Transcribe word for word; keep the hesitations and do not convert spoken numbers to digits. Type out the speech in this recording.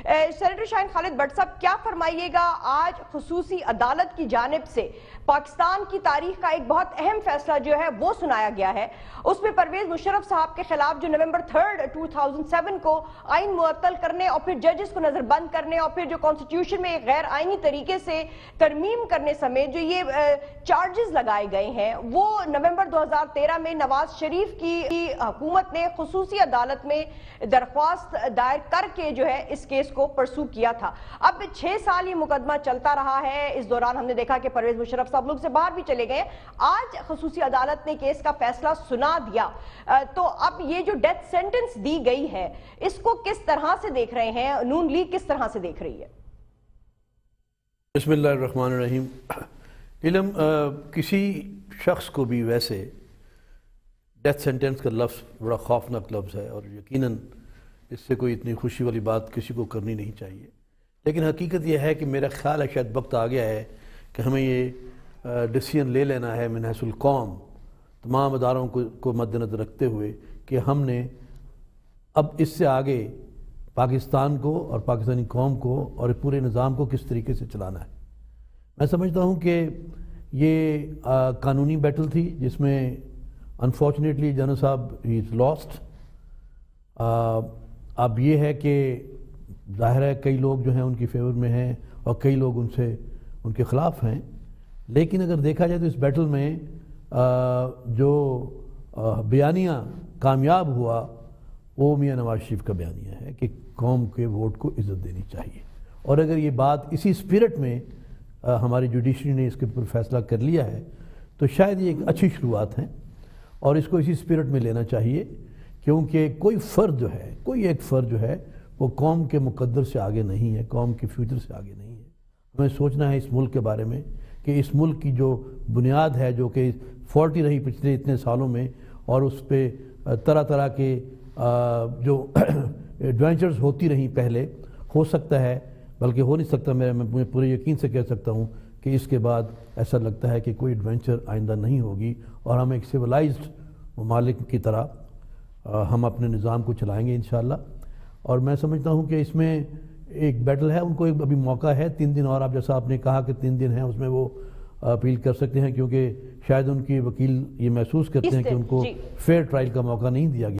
Senator Shaheen Khalid but صاحب کیا فرمائیے گا، آج خصوصی عدالت کی جانب سے پاکستان کی تاریخ کا ایک بہت اہم فیصلہ جو ہے وہ سنایا گیا ہے، اس میں پرویز مشرف صاحب کے خلاف جو November third two thousand seven کو آئین معطل کرنے اور پھر ججز کو نظر بند کرنے اور پھر جو کانسٹیٹیوشن میں ایک غیر آئینی طریقے سے ترمیم کرنے سمیت جو یہ چارجز لگائے گئے ہیں، وہ نومبر دو ہزار تیرہ میں نواز شریف کی حکومت نے خصوصی عدالت میں درخواست دائر کر کے جو ہے اس کیس کو پرسو کیا تھا۔ اب چھ سال یہ مقدمہ چلتا رہا ہے، اس دوران ہم نے دیکھا کہ پرویز مشرف صاحب لوگ سے باہر بھی چلے گئے، آج خصوصی عدالت نے کیس کا فیصلہ سنا دیا، تو اب یہ جو ڈیتھ سینٹنس دی گئی ہے اس کو کس طرح سے دیکھ رہے ہیں، نون لیگ کس طرح سے دیکھ رہی ہے؟ بسم اللہ الرحمن الرحیم۔ علم کسی شخص کو بھی ویسے ڈیتھ سینٹنس کا لفظ بڑا خوفناک لفظ ہے اور یقیناً اس سے کوئی اتنی خوشی والی بات کسی کو کرنی نہیں چاہیے، لیکن حقیقت یہ ہے کہ میرا خیال ہے شاید وقت آ گیا ہے کہ ہمیں یہ ڈیسیژن لے لینا ہے من حیث القوم، تمام اداروں کو کو مد نظر رکھتے ہوئے کہ ہم نے اب اس سے آگے پاکستان کو اور پاکستانی قوم کو اور پورے نظام کو کس طریقے سے چلانا ہے۔ میں سمجھتا ہوں کہ یہ قانونی بیٹل تھی جس میں انفارچونیٹلی جنرل صاحب ہی از لاسٹ۔ اب یہ ہے کہ ظاہر ہے کئی لوگ جو ہیں ان کی فیور میں ہیں اور کئی لوگ ان سے ان کے خلاف ہیں، لیکن اگر دیکھا جائے تو اس بیٹل میں جو بیانیہ کامیاب ہوا وہ میاں نواز شریف کا بیانیہ ہے کہ قوم کے ووٹ کو عزت دینی چاہیے، اور اگر یہ بات اسی اسپرٹ میں ہماری جوڈیشری نے اس کے اوپر فیصلہ کر لیا ہے تو شاید یہ ایک اچھی شروعات ہے اور اس کو اسی اسپرٹ میں لینا چاہیے، کیونکہ کوئی فرد جو ہے کوئی ایک فرد جو ہے وہ قوم کے مقدر سے آگے نہیں ہے، قوم کے فیوچر سے آگے نہیں ہے۔ ہمیں سوچنا ہے اس ملک کے بارے میں کہ اس ملک کی جو بنیاد ہے جو کہ فورٹی رہی پچھلے اتنے سالوں میں، اور اس پہ طرح طرح کے جو ایڈونچرز ہوتی رہیں پہلے، ہو سکتا ہے بلکہ ہو نہیں سکتا میں پورے یقین سے کہہ سکتا ہوں کہ اس کے بعد ایسا لگتا ہے کہ کوئی ایڈونچر آئندہ نہیں ہوگی اور ہم ایک سویلائزڈ ممالک کی طرح ہم اپنے نظام کو چلائیں گے انشاءاللہ۔ اور میں سمجھتا ہوں کہ اس میں ایک بیٹل ہے، ان کو ابھی موقع ہے تین دن اور، آپ جیسا آپ نے کہا کہ تین دن ہیں، اس میں وہ اپیل کر سکتے ہیں، کیونکہ شاید ان کی وکیل یہ محسوس کرتے ہیں کہ ان کو فیئر ٹرائل کا موقع نہیں دیا گیا۔